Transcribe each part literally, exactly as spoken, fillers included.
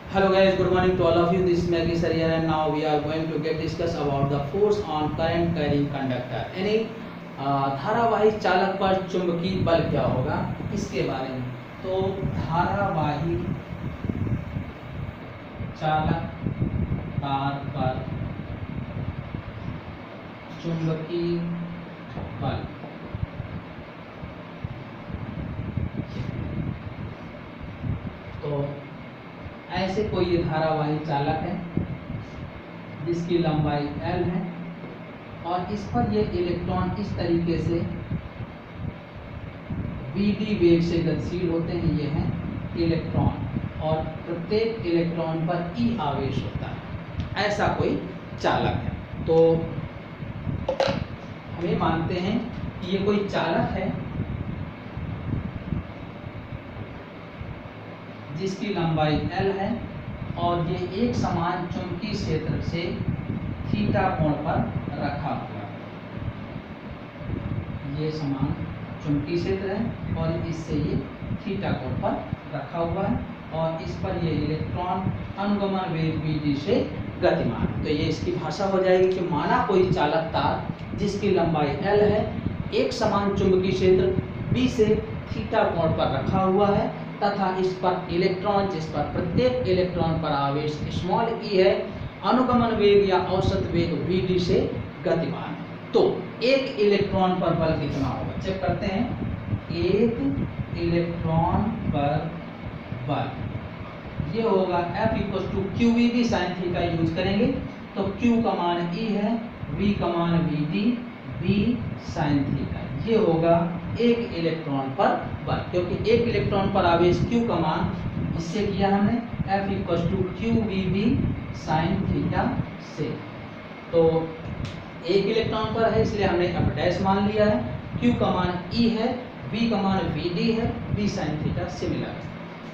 Hello guys, good morning to all of you. This is Maggie sir here and now we are going to get discuss about the force on current carrying conductor. यानी धारावाही चालक पर चुंबकीय बल क्या होगा इसके बारे में। तो धारावाही चालक तार पर चुंबकीय बल तो ऐसे कोई ये धारावाही चालक है जिसकी लंबाई L है और इस पर ये इलेक्ट्रॉन इस तरीके से v_d वेग से गतिशील होते हैं। ये हैं इलेक्ट्रॉन और प्रत्येक इलेक्ट्रॉन पर E आवेश होता है। ऐसा कोई चालक है। तो हम ये मानते हैं कि ये कोई चालक है जिसकी लंबाई L है और ये एक समान चुंबकीय क्षेत्र से थीटा कोण पर रखा हुआ है। ये समान चुंबकीय क्षेत्र है और इससे ये थीटा कोण पर रखा हुआ है और इस पर ये इलेक्ट्रॉन अनुगमन वेग v_d से गतिमान। तो ये इसकी भाषा हो जाएगी कि माना कोई चालक तार जिसकी लंबाई L है एक समान चुंबकीय क्षेत्र b से थीटा कोण पर रखा हुआ है तथा इस पर इलेक्ट्रॉन जिस पर प्रत्येक इलेक्ट्रॉन पर आवेश स्मॉल e है अनुगमन वेग या औसत वेग v_d से गतिमान है। तो एक इलेक्ट्रॉन पर बल कितना होगा चेक करते हैं। एक इलेक्ट्रॉन पर बल ये होगा F equal to Q V B sine theta use करेंगे। तो Q का मान E है, V का मान v_d, B साइन थीटा ये होगा एक इलेक्ट्रॉन पर बल, क्योंकि एक इलेक्ट्रॉन पर आवेश Q का मान इससे किया हमने F equal to Q V B sine theta से। तो एक इलेक्ट्रॉन पर है इसलिए हमने F डैश मान लिया है, Q का मान E है, V का मान v_d है, B साइन थीटा सिमिलर है।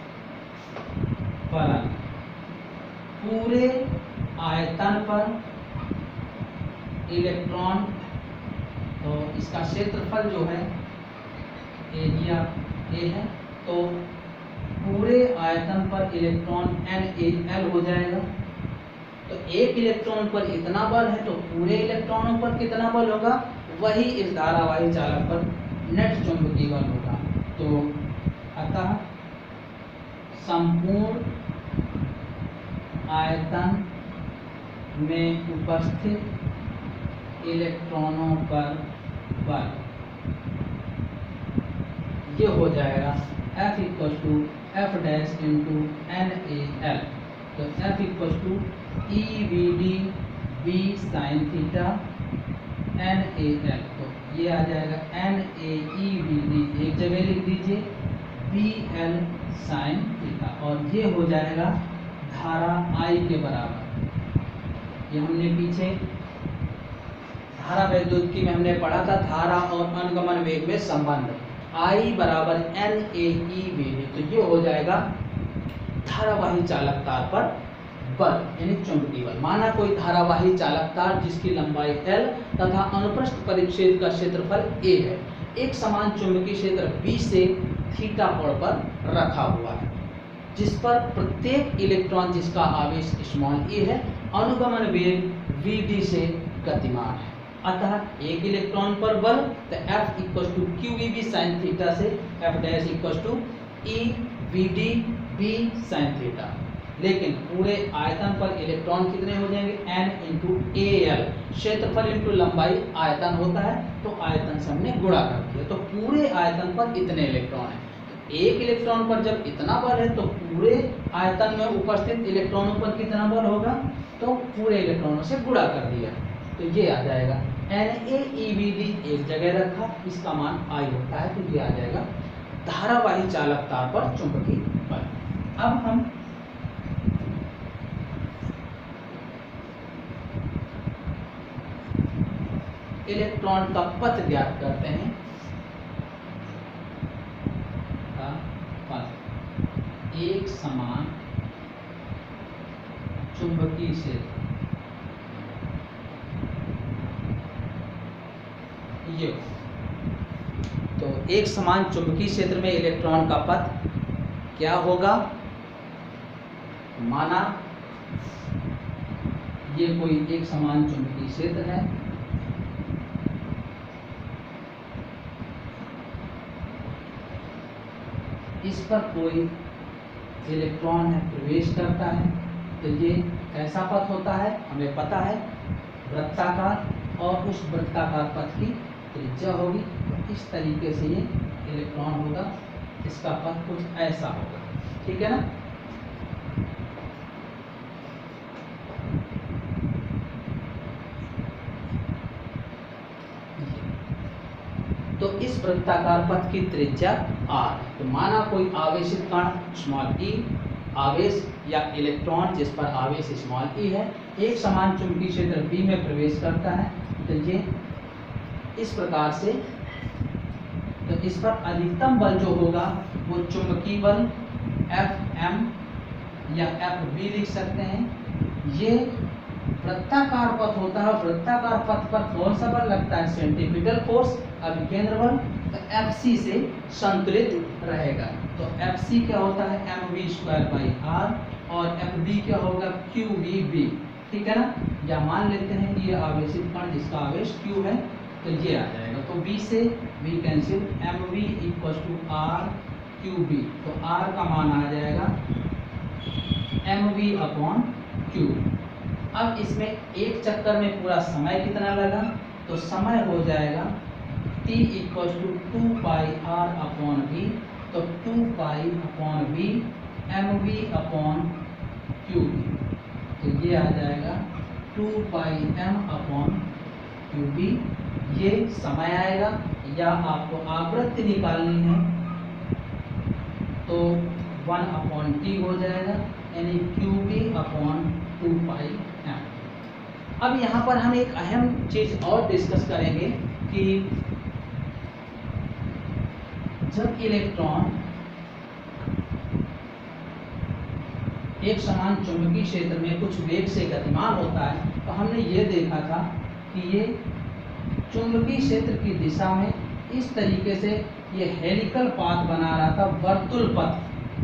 फलन पूरे आयतन पर इलेक्ट्रॉन तो इसका क्षेत्रफल जो है एरिया ए है तो पूरे आयतन पर इलेक्ट्रॉन एन ए एल हो जाएगा। तो एक इलेक्ट्रॉन पर इतना बल है तो पूरे इलेक्ट्रॉनों पर कितना बल होगा वही इस धारावाही चालक पर नेट चुंबकीय बल होगा। तो अतः संपूर्ण आयतन में उपस्थित इलेक्ट्रॉनों पर बल ये हो जाएगा F equal to F dash into N A L. तो F equal to E V D B sine theta N A L. तो ये आ जाएगा N A E V D एक जगह लिख दीजिए बी एल साइन थीटा और ये हो जाएगा धारा I के बराबर। ये हमने पीछे धारा वैद्युतिकी में हमने पढ़ा था धारा और अनुगमन वेग में संबंध I बराबर N A E V D. तो ये हो जाएगा धारावाही चालक तार पर बल यानी चुंबकीय बल। माना कोई धारावाही चालक तार जिसकी लंबाई L तथा अनुप्रस्थ परिच्छेद का क्षेत्रफल A है एक समान चुंबकीय क्षेत्र B से थीटा कोण पर रखा हुआ है जिस पर प्रत्येक इलेक्ट्रॉन जिसका आवेश स्मॉल e है अनुगमन वेग v_d से गतिमान है। अतः एक इलेक्ट्रॉन पर बल तो F equal to Q V B sine theta से F dash equal to E v_d B sine theta. लेकिन पूरे आयतन पर इलेक्ट्रॉन कितने हो जाएंगे N इंटू ए एल। क्षेत्रफल इंटू लंबाई आयतन होता है तो आयतन से हमने गुणा कर दिया। तो पूरे आयतन पर इतने इलेक्ट्रॉन हैं। एक इलेक्ट्रॉन पर जब इतना बल है तो पूरे आयतन में उपस्थित इलेक्ट्रॉनों पर कितना बल होगा तो पूरे इलेक्ट्रॉनों से गुणा कर दिया। तो ये आ जाएगा N A E V D एक जगह रखा इसका मान I होता है तो ये आ जाएगा धारावाही चालक तार पर चुंबकीय बल। अब हम इलेक्ट्रॉन का पथ ज्ञात करते हैं। एक समान चुंबकीय क्षेत्र ये तो एक समान चुंबकीय क्षेत्र में इलेक्ट्रॉन का पथ क्या होगा माना ये कोई एक समान चुंबकीय क्षेत्र है, इस पर कोई इलेक्ट्रॉन है प्रवेश करता है, तो ये कैसा पथ होता है हमें पता है, वृत्ताकार, और उस वृत्ताकार पथ की त्रिज्या होगी। तो इस तरीके से ये इलेक्ट्रॉन होगा, इसका पथ कुछ ऐसा होगा, ठीक है ना। तो इस वृत्ताकार पथ की त्रिज्या r। तो माना कोई आवेशित कण स्मॉल e, आवेश या इलेक्ट्रॉन जिस पर आवेश स्मॉल e है, एक समान चुंबकीय क्षेत्र B में प्रवेश करता है, तो ये इस प्रकार से, तो इस पर अधिकतम बल जो होगा वो चुंबकीय बल एफ एम या एफ बी लिख सकते हैं। ये वृत्ताकार पथ होता है, वृत्ताकार पथ पर कौन सा बल लगता है, सेंट्रीफ्यूगल फोर्स, अभिकेंद्र बल, तो एफ सी से संतुलित रहेगा। तो एफ सी क्या होता है, M V square by R, और एफ बी क्या होगा, क्यू वी बी, ठीक है ना। या मान लेते हैं कि ये आवेशित कण जिसका आवेश Q है, तो ये आ जाएगा, तो B से V cancel, M V equal to R Q B, तो R का मान आ जाएगा एम वी अपॉन क्यू। अब इसमें एक चक्कर में पूरा समय कितना लगा, तो समय हो जाएगा T equal to two pi R upon V, तो two pi upon V M V upon Q B, तो ये आ जाएगा two pi M upon Q B. ये समय आएगा, या आपको आवृत्ति निकालनी है तो वन अपॉन टी हो जाएगा, यानी Q B upon two pi M. अब यहाँ पर हम एक अहम चीज और डिस्कस करेंगे कि जब इलेक्ट्रॉन एक समान चुंबकीय क्षेत्र में कुछ वेग से गतिमान होता है, तो हमने ये देखा था कि ये चुंबकीय क्षेत्र की दिशा में इस तरीके से ये हेलिकल पाथ बना रहा था, वर्तुल पथ,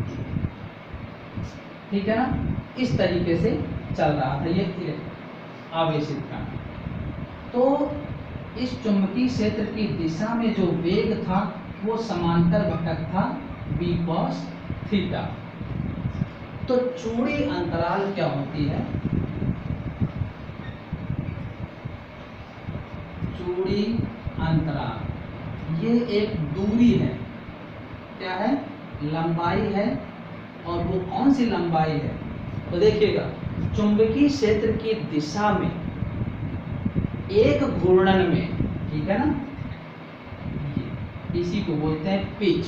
ठीक है ना, इस तरीके से चल रहा था ये आवेशित कण। तो इस चुंबकीय क्षेत्र की दिशा में जो वेग था वो समांतर घटक था b cos थीटा। तो चूड़ी अंतराल क्या होती है, चूड़ी अंतराल ये एक दूरी है, क्या है, लंबाई है, और वो कौन सी लंबाई है, तो देखिएगा चुंबकीय क्षेत्र की दिशा में एक घूर्णन में, ठीक है ना, इसी को बोलते हैं पिच,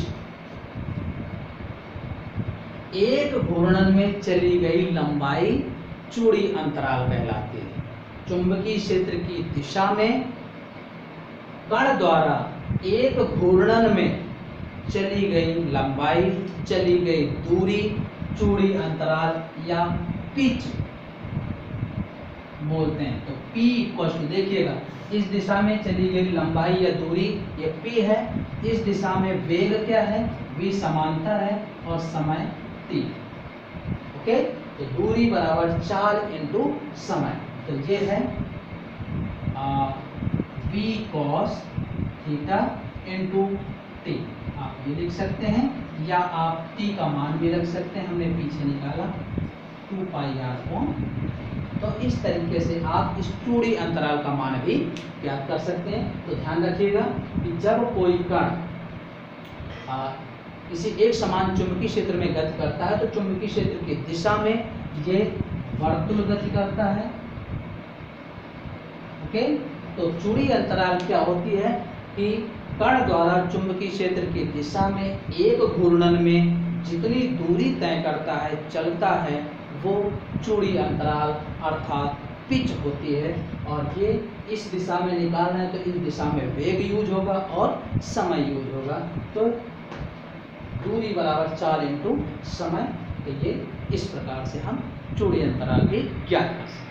एक घूर्णन में चली गई लंबाई चूड़ी अंतराल कहलाती है। चुंबकीय क्षेत्र की दिशा में कण द्वारा एक घूर्णन में चली गई लंबाई, चली गई दूरी चूड़ी अंतराल या पिच बोलते हैं। तो P इक्वल टू, देखिएगा इस दिशा में चली गई लंबाई या दूरी ये P है, इस दिशा में वेग क्या है, V समांतर है, और समय T, ओके। तो दूरी बराबर चाल इंटू समय, तो ये है आ, V cos theta into T, आप ये लिख सकते हैं, या आप T का मान भी रख सकते हैं, हमने पीछे निकाला टू पाई आर अपॉन। तो इस तरीके से आप इस चूड़ी अंतराल का मान भी ज्ञात कर सकते हैं। तो ध्यान रखिएगा कि जब कोई कण किसी एक समान चुंबकीय क्षेत्र में गति करता है, तो चुंबकीय क्षेत्र की दिशा में ये वर्तुल गति करता है, ओके। तो चूड़ी अंतराल क्या होती है कि कण द्वारा चुंबकीय क्षेत्र की दिशा में एक घूर्णन में जितनी दूरी तय करता है, चलता है, वो चूड़ी अंतराल अर्थात पिच होती है। और ये इस दिशा में निकालना है तो इस दिशा में वेग यूज होगा और समय यूज होगा। तो दूरी बराबर चार इंटू समय, तो ये इस प्रकार से हम चूड़ी अंतराल भी ज्ञात कर सकते हैं।